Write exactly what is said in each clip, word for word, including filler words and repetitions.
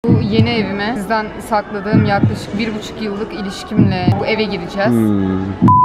Bu yeni evime sizden sakladığım yaklaşık bir buçuk yıllık ilişkimle bu eve gireceğiz. Hmm.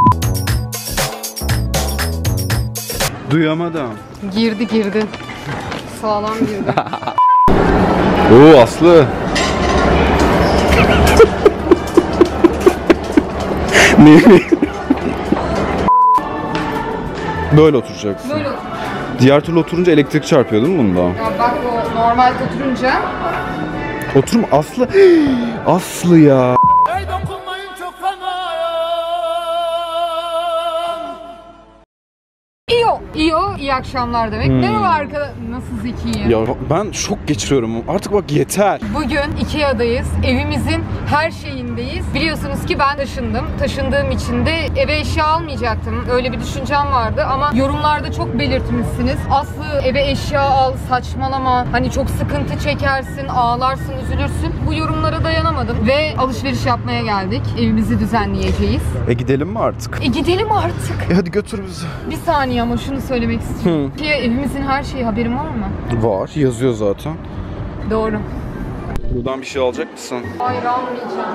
Duyamadım. Girdi girdi. Sağlam girdi. Oo Aslı. Ne? Böyle oturacaksın. Böyle otur. Diğer türlü oturunca elektrik çarpıyor değil mi bunda? Ya bak o normal oturunca. Oturum Aslı. Aslı ya. İyo. İyo. İyi akşamlar demek. Hmm. Merhaba arkadaşlar. Nasıl zekiyim? Ya ben şok geçiriyorum. Artık bak yeter. Bugün Ikea'dayız. Evimizin her şeyindeyiz. Biliyorsunuz ki ben taşındım. Taşındığım için de eve eşya almayacaktım. Öyle bir düşüncem vardı ama yorumlarda çok belirtmişsiniz. Aslı eve eşya al, saçmalama. Hani çok sıkıntı çekersin, ağlarsın, üzülürsün. Bu yorumlara dayanamadım ve alışveriş yapmaya geldik. Evimizi düzenleyeceğiz. E gidelim mi artık? E gidelim artık. E hadi götür bizi. Bir saniye ama şunu söylemek istiyorum. Hı. Evimizin her şeyi haberin var mı? Var. Yazıyor zaten. Doğru. Buradan bir şey alacak mısın? Hayır almayacağım.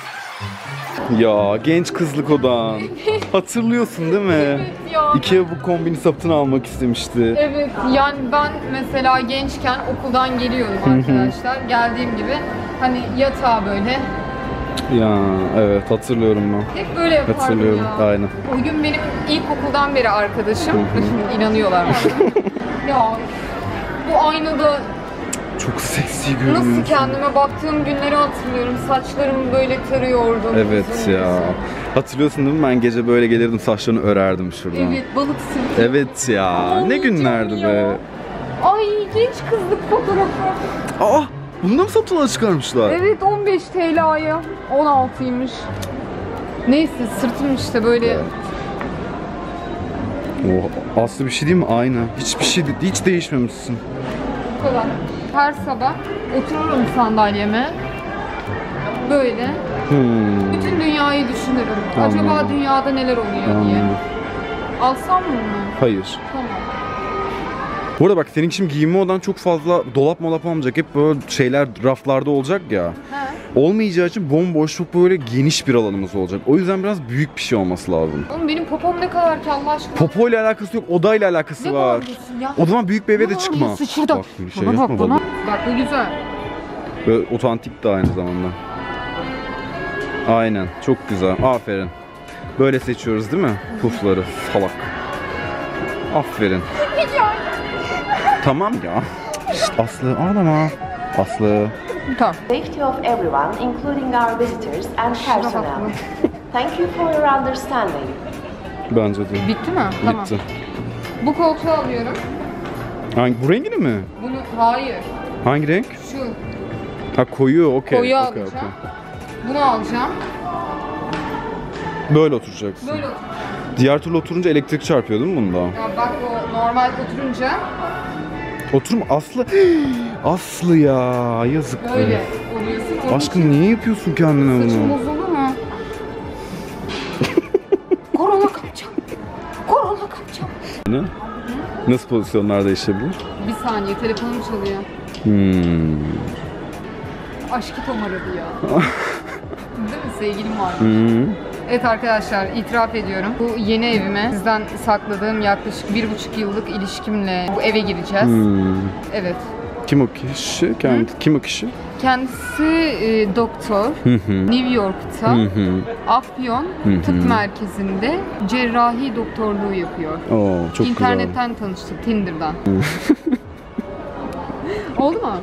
Ya genç kızlık odan. Hatırlıyorsun değil mi? Evet ya. Ikea bu kombini satın almak istemişti. Evet yani ben mesela gençken okuldan geliyordum arkadaşlar. Geldiğim gibi hani yatağa böyle. Ya evet hatırlıyorum ben. Hep böyle yapardım Hatırlıyorum ya. aynen. O gün benim ilkokuldan beri arkadaşım. Şimdi inanıyorlar bana. Ya bu aynada çok seksi görünüyorsun. nasıl kendime baktığım günleri hatırlıyorum. Saçlarımı böyle tarıyordum. Evet uzun ya. uzun. Hatırlıyorsun değil mi? Ben gece böyle gelirdim saçlarını örerdim şuradan. Evet balık sırtı. Evet ya. Ağlayacağım ne günlerdi ya. be. Ay genç kızlık fotoğrafı. Aa! Bunu da mı satılığa çıkarmışlar? Evet on beş T L'ye. on altıymış. Neyse sırtım işte böyle. Evet. Oh, Aslı bir şey değil mi? Aynı. Hiçbir şey hiç değişmemişsin. Bu kadar. Her sabah otururum sandalyeme. Böyle. Hmm. Bütün dünyayı düşünürüm. Anladım. Acaba dünyada neler oluyor diye. Anladım. Alsam mı bunu? Hayır. Tamam. Bu arada bak senin şimdi giyinme odan çok fazla dolap molap olmayacak. Hep böyle şeyler raflarda olacak ya. He. Olmayacağı için bomboş çok böyle geniş bir alanımız olacak. O yüzden biraz büyük bir şey olması lazım. Oğlum benim popom ne kadar ki Allah aşkına. Popo ile alakası yok, odayla alakası Ne var. bağırıyorsun ya? O zaman büyük bir eve de Ne çıkma. bağırıyorsun şurada? Bak bir şey Bana yapma bak bana. baba. Bak bu güzel. Böyle otantik de aynı zamanda. Aynen, çok güzel. Aferin. Böyle seçiyoruz değil mi? Pufları, salak. Aferin. Tamam ya. Şşt, Aslı ağlama. Aslı. Tamam. Safety of everyone, including our visitors and personnel. Thank you for your understanding. Bence de. Bitti mi? Tamam. Bitti. Bu koltuğu alıyorum. Hangi, bu rengini mi? Bunu hayır. Hangi renk? Şu. Ha koyu, okey. Koyu okey, alacağım. okey. Bunu alacağım. Böyle oturacaksın. Böyle otur. Diğer türlü oturunca elektrik çarpıyor değil mi bunda? Ya bak o normal oturunca Oturum Aslı. Aslı ya yazık. böyle be. oluyorsun. Onun Aşkım için niye yapıyorsun kendine saçım bunu? bozuldu mu? Korona kapacağım. Korona kapacağım. Ne? Nasıl pozisyonlar değişebilir? Bir saniye telefonum çalıyor. Hmm. Aşkı Tom aradı ya. Değil mi? Sevgilim var. Hmm. Evet arkadaşlar itiraf ediyorum. Bu yeni evime sizden sakladığım yaklaşık bir buçuk yıllık ilişkimle bu eve gireceğiz. Hmm. Evet. Kim o kişi? Kendi, kim o kişi? Kendisi e, doktor. Hı hı. New York'ta Hı hı. Afyon Hı Tıp hı. Merkezi'nde cerrahi doktorluğu yapıyor. Oo, çok İnternetten tanıştık, Tinder'dan. Oldu mu?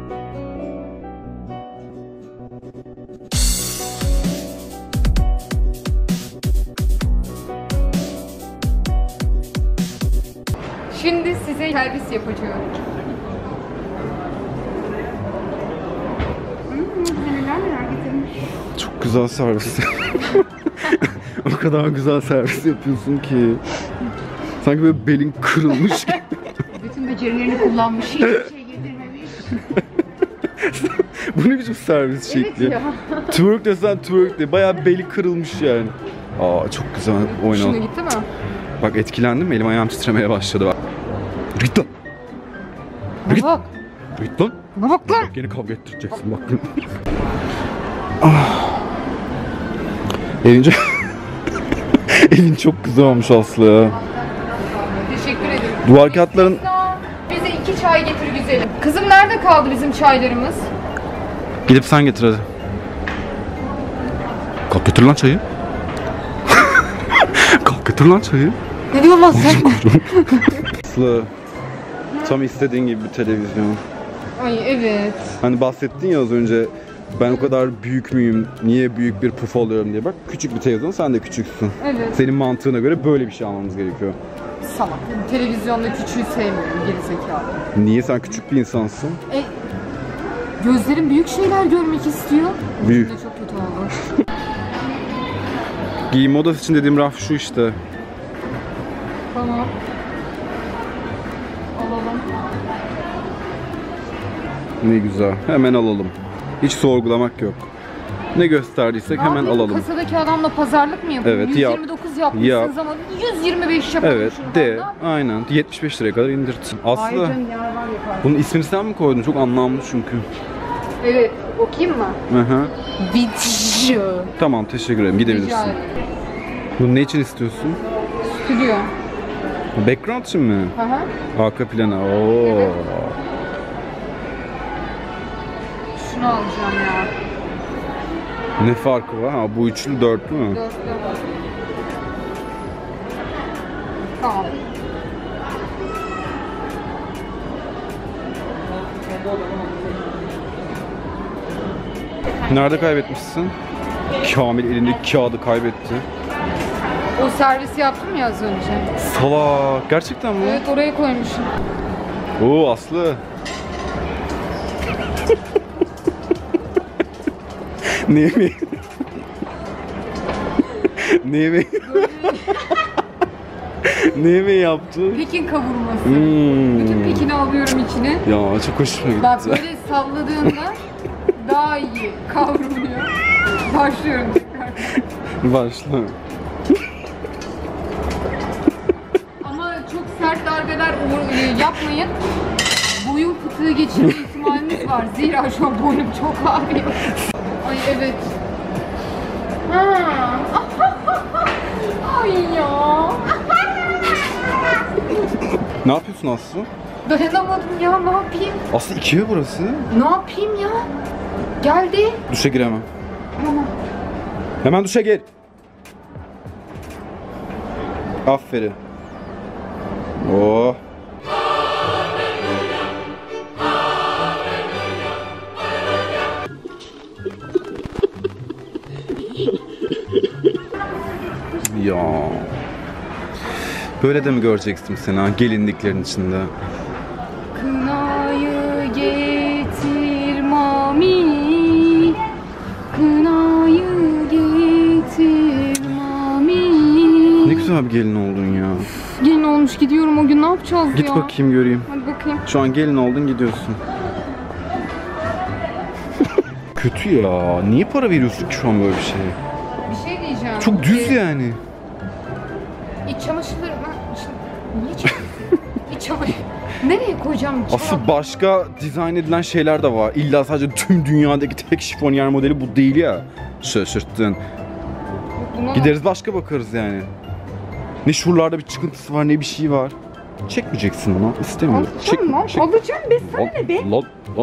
Şimdi size servis yapacağım. Çok güzel servis. O kadar güzel servis yapıyorsun ki. Sanki böyle belin kırılmış gibi. Bütün becerilerini kullanmış, hiçbir şey getirmemiş. Bu ne biçim servis şekli? Evet ya. Twerk desen twerk de. Bayağı beli kırılmış yani. Aa çok güzel Şuna oynadı. gitti mi? Bak etkilendim, elim ayağım titremeye başladı bak. Rita. Bak. Rita. Bana bak lan. Bak yeni kavga ettireceksin bak. Ah. Evin çok... Evin çok güzel olmuş Aslı. Teşekkür ederim. Duvar kağıtların... Bize iki çay getir güzelim. Kızım nerede kaldı bizim çaylarımız? Gidip sen getir hadi. Kalk getir lan çayı. Kalk getir lan çayı. Ne diyorsun lan sen? Aslı, tam istediğin gibi bir televizyon. Ay evet. Hani bahsettin ya az önce, ben o kadar büyük müyüm, niye büyük bir puf alıyorum diye. Bak küçük bir televizyon, sen de küçüksün. Evet. Senin mantığına göre böyle bir şey almamız gerekiyor. Salak. Televizyonda küçüğü sevmiyorum, gerizekalı. Niye, sen küçük bir insansın? E, gözlerim büyük şeyler görmek istiyor. Büyük. Bu cümle çok kötü oldu. Giyim odası için dediğim raf şu işte. Tamam. Alalım. Ne güzel, hemen alalım. Hiç sorgulamak yok. Ne gösterdiysek Ne hemen yapayım, alalım. Kasadaki adamla pazarlık mı yapayım? Evet, yap. yüz yirmi dokuz yapmışsınız Yap. ama yüz yirmi beş yapalım Evet, şunu de, bana. aynen. yetmiş beş liraya kadar indirtin. Hayır Aslı, canım ya, var yaparsın. bunun ismini sen mi koydun? Çok anlamlı çünkü. Evet, okuyayım mı? Hı hı. Video. Tamam, teşekkür ederim. Rica Gidebilirsin. ederim. Bunu ne için istiyorsun? Stüdyo. Background için mi? Hı hı. Arka plana. Oo. Evet. Şunu alacağım ya. Ne farkı var? Ha, bu üçlü dörtlü mü? Dörtlü. Tamam. Nerede kaybetmişsin? Kamil elindeki kağıdı kaybetti. O servisi yaptım ya az önce. Salak. Gerçekten mi? Evet, oraya koymuşum. Oo Aslı. Ne yemeği? Ne yemeği? Ne yemeği yaptı? Pekin kavurması. Hmm. Bütün Pekin'i alıyorum içine. Ya çok hoşuma gitti. Bak böyle salladığında daha iyi kavruluyor. Başlıyorum tekrar. Başla. Ama çok sert darbeler uğra- yapmayın. Boyun fıtığı geçirme ihtimaliniz var. Zira şu an boynum çok ağrıyor. Ay evet. Ha. Ay ya. Ne yapıyorsun Aslı? Dayanamadım ya, ne yapayım? Aslı ikiye burası. Ne yapayım ya? Geldi. Duşa giremem. Tamam. Hemen duşa gir. Aferin. Oh. Ya. Böyle de mi göreceksin seni ha, gelinliklerin içinde? Kınayı getir mami. Kınayı getir mami. Ne güzel bir gelin oldun ya. Gelin olmuş, gidiyorum o gün, ne yapacağız Git ya? bakayım göreyim. Hadi bakayım. Şu an gelin oldun, gidiyorsun. Kötü ya. Niye para veriyorsun ki şu an böyle bir şeye? Bir şey diyeceğim. Çok düz Ee, yani. İç çamaşırları... Ben... Şimdi- Niye çamaşır? İç çamaşır... Nereye koyacağım? Asıl başka dizayn edilen şeyler de var. İlla sadece tüm dünyadaki tek şifonyer modeli bu değil ya. Şaşırttın. Buna Gideriz başka bakarız yani. Ne şuralarda bir çıkıntısı var, ne bir şey var. Çekmeyeceksin onu. İstemiyorum. Alacağım lan. Alacağım be, sana Lan, ne be? lan, lan.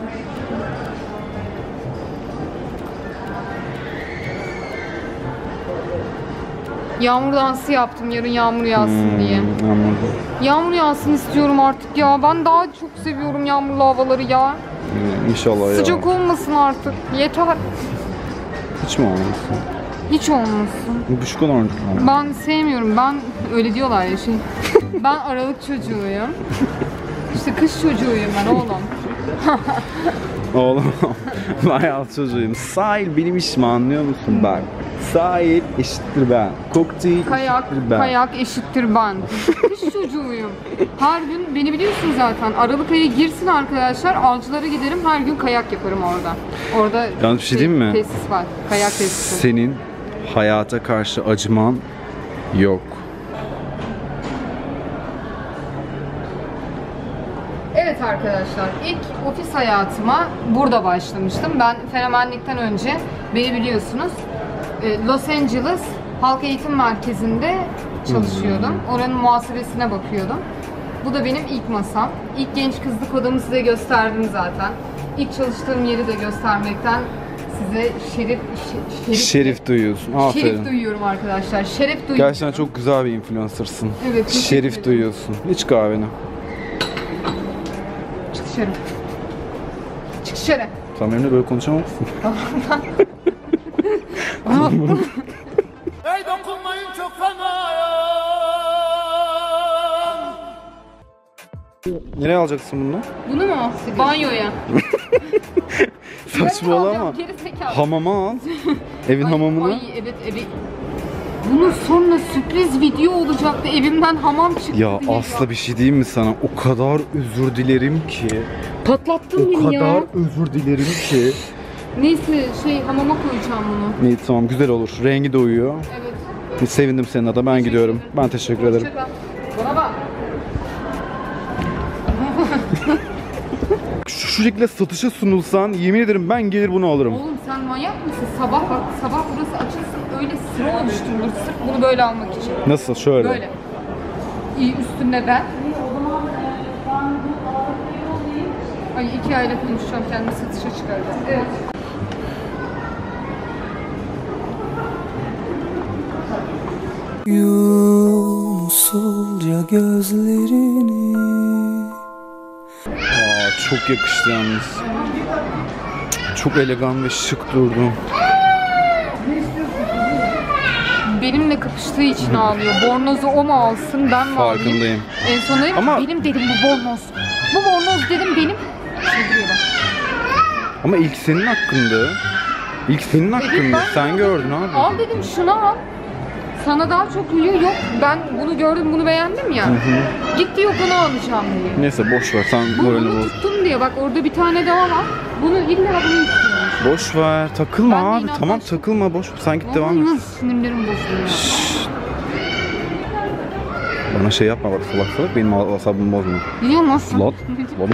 Yağmur dansı yaptım yarın yağmur yağsın Hmm, diye. anladım. Yağmur yağsın istiyorum artık ya. Ben daha çok seviyorum yağmurlu havaları ya. Hmm, İnşallah ya. Sıcak olmasın artık. Yeter. Hiç mi olmasın? Hiç olmasın. Bu şu kadar mı? Ben sevmiyorum. Ben öyle diyorlar ya şey. Ben Aralık çocuğuyum. İşte kış çocuğuyum ben oğlum. Oğlum ben yaz çocuğuyum. Sahil benim işim, anlıyor musun bak? Sahil eşittir ben. Kokteyl Kayak, eşittir ben. kayak eşittir ben. Kış çocuğuyum. Her gün beni biliyorsun zaten. Aralık ayı girsin arkadaşlar. Avcılara giderim. Her gün kayak yaparım orada. Orada Yalnız bir şey diyeyim mi? tesis var. Kayak tesisi. Senin hayata karşı acıman yok. Evet arkadaşlar. İlk ofis hayatıma burada başlamıştım. Ben fenomenlikten önce, beni biliyorsunuz, Los Angeles Halk Eğitim Merkezi'nde çalışıyordum. Oranın muhasebesine bakıyordum. Bu da benim ilk masam. İlk genç kızlık odamı size gösterdim zaten. İlk çalıştığım yeri de göstermekten size şerif şerif, Şerif duyuyorsun. Aferin. Şerif duyuyorum arkadaşlar. Şeref duyuyorum. Gerçekten çok güzel bir influencer'sın. Evet. Şerif duyuyorsun. İç kahveni. Çık dışarı. Çık dışarı. Sen benimle böyle konuşamazsın. Ey dokunmayın çok fenayım. Nereye alacaksın bunu? Bunu mu? Banyoya. Saçmalama. Geri zekalı. Hamama al. Evin Ay, hamamını. Ay evet evi. Bunun sonra sürpriz video olacaktı. Evimden hamam çıktı Ya diye. Aslı bir şey diyeyim mi sana? O kadar özür dilerim ki. Patlattın O beni kadar ya. özür dilerim ki. Neyse şey hamama koyacağım bunu. İyi tamam güzel olur. Rengi de uyuyor. Evet. Sevindim senin adına. Ben gidiyorum. Ben teşekkür ederim. Hoşça kal. Bana bak. Şu, şu şekilde satışa sunulsan yemin ederim ben gelir bunu alırım. Oğlum sen manyak mısın? Sabah bak sabah burası açılsın öyle sıra oluşturulur sırf bunu böyle almak için. Nasıl? Şöyle. Böyle. İyi üstünde ben. Ay iki ayla konuşacağım kendimi satışa çıkaracağım. Evet. Yum usulca gözlerini. Aa, çok yakıştı yalnız. Çok elegan ve şık durdum. Benimle kapıştığı için ağlıyor. Bornozu o mu alsın ben mi alayım? Farkındayım. En son dedim Ama- benim dedim bu bornoz. Bu bornoz dedim benim. Çıldırıyor bak. Ama ilk senin hakkında. İlk senin hakkında. ben Sen gördün abi. Al dedim şunu al. Sana daha çok uyuyor. Yok ben bunu gördüm bunu beğendim ya. Gitti yok onu alacağım diye. Neyse boş ver. Sen Bu, moralini bunu boz. tuttum diye bak orada bir tane daha var. Bunu illa bunu istiyorum. Boş ver. Takılma Ben de abi. inatlaştım. Tamam takılma. Boş ver. Sen git devam et. Vallahi sinirlerim bozuluyor. Bana şey yapma bak salak salak. Benim asabımı bozma. Biliyor musun? Lan. Lan.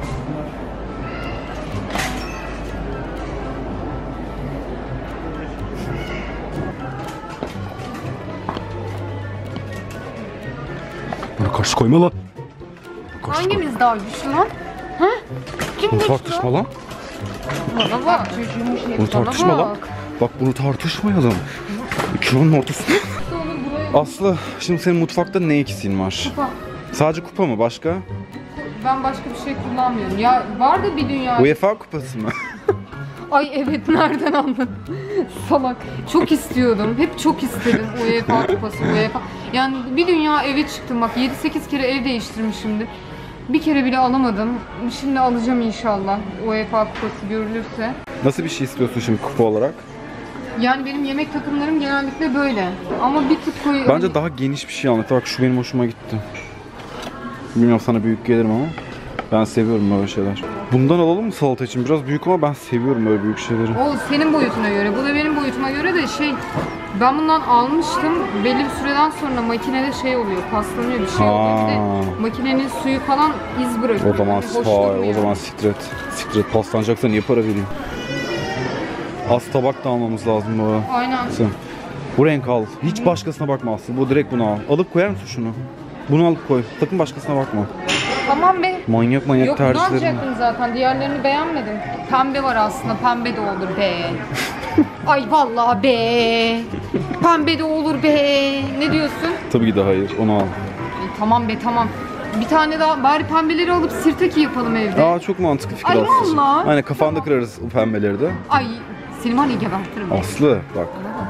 Bana karşı koyma lan. Karşı koy. Hangimiz daha güçlü lan? Ha? Kim Bunu güçlü? tartışma lan. Bana bak. Çocuğumun şey. Bunu tartışma lan. Bak bunu tartışmayalım. İkilonun ortasında. Aslı, şimdi senin mutfakta ne eksiğin var? Kupa. Sadece kupa mı? Başka? Ben başka bir şey kullanmıyorum. Ya var da bir dünya. UEFA kupası mı? Ay evet nereden anladın? Salak. Çok istiyordum. Hep çok istedim UEFA kupası, UEFA. Yani bir dünya eve çıktım bak yedi sekiz kere ev değiştirmişimdir. Bir kere bile alamadım. Şimdi alacağım inşallah UEFA kupası görülürse. Nasıl bir şey istiyorsun şimdi kupa olarak? Yani benim yemek takımlarım genellikle böyle. Ama bir tık koyu... Bence daha geniş bir şey anlat. Bak şu benim hoşuma gitti. Bilmiyorum sana büyük gelir mi ama ben seviyorum böyle şeyler. Bundan alalım mı salata için? Biraz büyük ama ben seviyorum böyle büyük şeyleri. O senin boyutuna göre. Bu da benim boyutuma göre de şey... Ben bundan almıştım. Belli bir süreden sonra makinede şey oluyor, paslanıyor bir şey oluyor. Bir de Ha. makinenin suyu falan iz bırakıyor. O zaman Hoş hayır, durmuyor. o zaman sikret. Sikret paslanacaksa niye para vereyim? Az tabak da almamız lazım bu arada. Aynen. Sen bu renk al. Hiç başkasına bakma Aslı. Bu direkt bunu al. Alıp koyar mısın şunu? Bunu alıp koy. Sakın başkasına bakma. Tamam be. Manyak manyak Yok bunu tercihlerim. alacaktım zaten. Diğerlerini beğenmedim. Pembe var aslında. Pembe de olur be. Ay vallahi be. Pembe de olur be. Ne diyorsun? Tabii ki de hayır. Onu al. Ay, tamam be tamam. Bir tane daha bari pembeleri alıp sirtaki yapalım evde. Aa çok mantıklı fikir Ay, Aslı'cığım. vallahi. Aynen kafanda kırarız o pembeleri de. Ay seni var ya gebertirim. be. Aslı bak.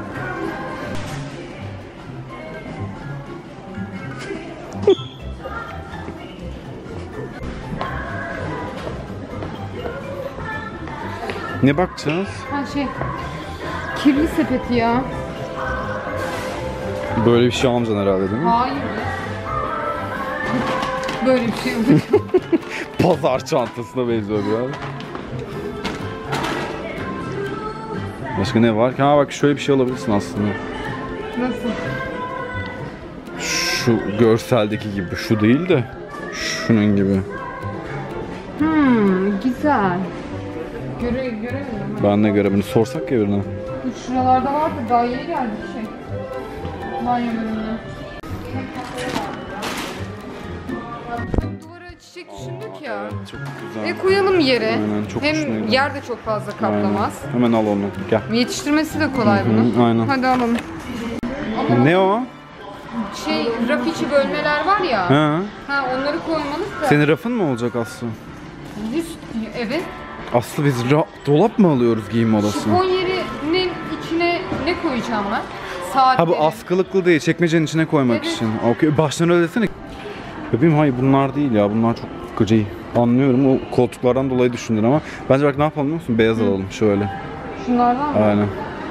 Ne bakacağız? Ha şey. Kirli sepeti ya. Böyle bir şey almayacaksın herhalde değil mi? Hayır. Böyle bir şey olur. Pazar çantasına benziyor biraz. Başka ne var ki? Ha bak şöyle bir şey alabilirsin aslında. Nasıl? Şu görseldeki gibi. Şu değil de şunun gibi. Hmm, güzel. Göre, göremiyorum. Ben de görebilirim. Sorsak ya birine. Şuralarda vardı, daha yeni geldi bir şey. Banyo bölümüne. Duvara çiçek düşündük ya. Çok güzel. E koyalım yere. Aynen, çok hoşuna Hem gider. yer de çok fazla kaplamaz. Aynen. Hemen al onu. Gel. Yetiştirmesi de kolay bunun. Hı, aynen. Hadi alalım. Ama Ne o? şey, raf içi bölmeler var ya. Ha. Ha, onları koymalık da. Senin rafın mı olacak Aslı? Üst, evet. Aslı biz ra- dolap mı alıyoruz giyim odası? Şifon yerinin içine ne koyacağım ben? Saatleri. Ha bu askılıklı değil, çekmecenin içine koymak Evet. için. Okey, baştan öyle desene. Bebeğim hayır bunlar değil ya, bunlar çok gıcı. Anlıyorum, o koltuklardan dolayı düşündün ama bence bak ne yapalım biliyor musun? Beyaz alalım şöyle. Şunlardan mı? Aynen.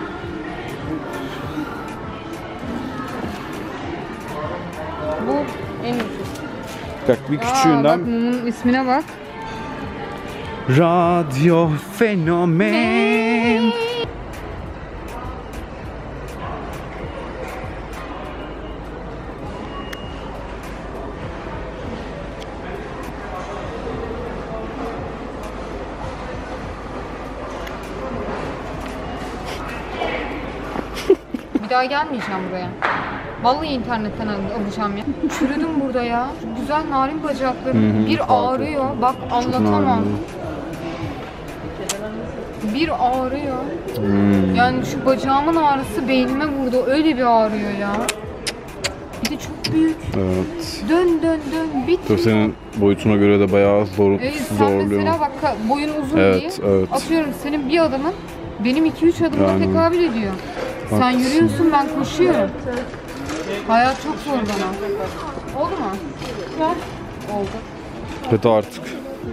Bu en ucuz. Bak bir Aa, bak küçüğünden mumun ismine bak. Radyo Fenomen. Bir daha gelmeyeceğim buraya. Vallahi internetten al- alacağım ya. Çürüdüm burada ya. Şu güzel narin bacaklarım. Hı hı, bir fark ağrıyor. Bak anlatamam. narin. Bir ağrıyor. Hmm. Yani şu bacağımın ağrısı beynime vurdu. Öyle bir ağrıyor ya. Bir de çok büyük. Evet. Dön dön dön. Bit. Dur senin boyutuna göre de bayağı zor, Evet, sen zorluyor. mesela bak ka- boyun uzun Evet, diye. evet. Atıyorum senin bir adımın benim iki üç adımla Yani. tekabül ediyor. Sen Haklısın. yürüyorsun, ben koşuyorum. Hayat çok zor bana. Oldu mu? Oldu. Hadi artık.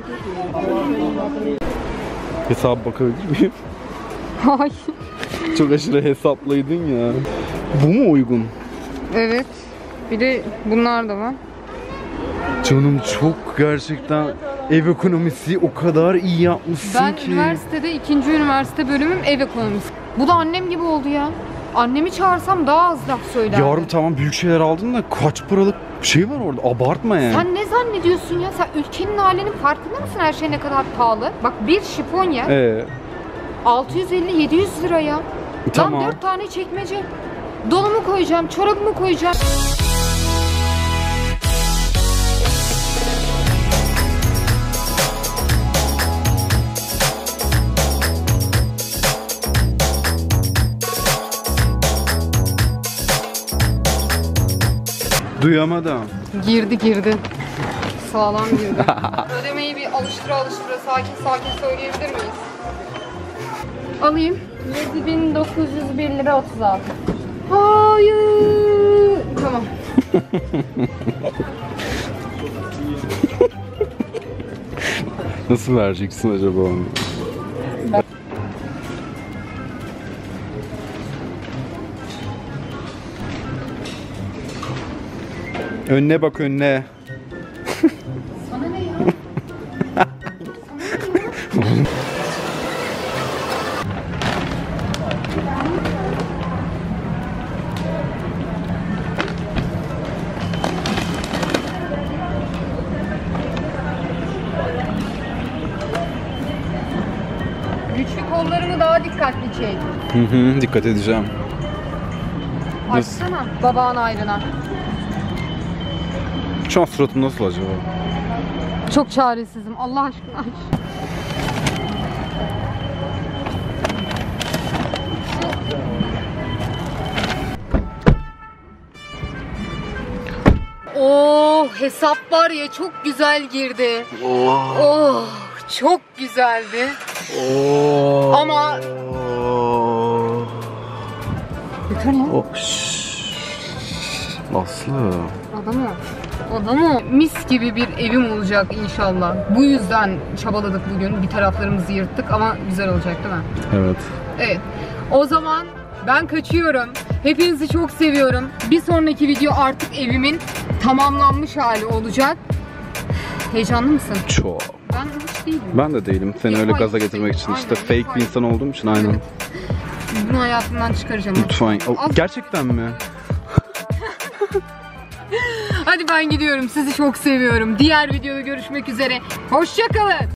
Hesap bakabilir miyim? Hayır. Çok aşırı hesaplaydın ya. Bu mu uygun? Evet. Bir de bunlar da var. Canım çok gerçekten ev ekonomisi o kadar iyi yapmışsın Ben ki. üniversitede ikinci üniversite bölümüm ev ekonomisi. Bu da annem gibi oldu ya. Annemi çağırsam daha az laf söylerdi. Yavrum tamam büyük şeyler aldın da kaç paralık şey var orada, abartma yani. Sen ne zannediyorsun ya? Sen ülkenin halinin farkında mısın, her şey ne kadar pahalı? Bak bir şifonya Ee, altı yüz elli yedi yüz lira ya. Tamam. Lan dört tane çekmece. Dolumu koyacağım, çorabımı koyacağım. duyamadım. Girdi girdi. Sağlam girdi. Ödemeyi bir alıştıra alıştıra sakin sakin söyleyebilir miyiz? Alayım. yedi bin dokuz yüz bir lira otuz altı. Hayır. Tamam. Nasıl vereceksin acaba onu? Önüne bak önüne. Sana ne ya? Güçlü kollarımı daha dikkatli çek. Hı hı, dikkat edeceğim. Açsana babağın ayrına. Şu an suratım nasıl acaba? Çok çaresizim. Allah aşkına aç. Oh, hesap var ya çok güzel girdi. Oh, çok güzeldi. Ama yeter lan. Oh, şşş. Aslı. Adamı, adamı mis gibi bir evim olacak inşallah. Bu yüzden çabaladık bugün. Bir taraflarımızı yırttık ama güzel olacak değil mi? Evet. Evet. O zaman ben kaçıyorum. Hepinizi çok seviyorum. Bir sonraki video artık evimin tamamlanmış hali olacak. Heyecanlı mısın? Çok. Ben hiç değilim. Ben de değilim. Seni öyle Yapay gaza bir getirmek şey. için işte Aynen, fake yapay. bir insan olduğum için aynen. Evet. Bunu hayatımdan çıkaracağım. Lütfen. O- Az- gerçekten mi? Hadi ben gidiyorum. Sizi çok seviyorum. Diğer videoda görüşmek üzere. Hoşça kalın.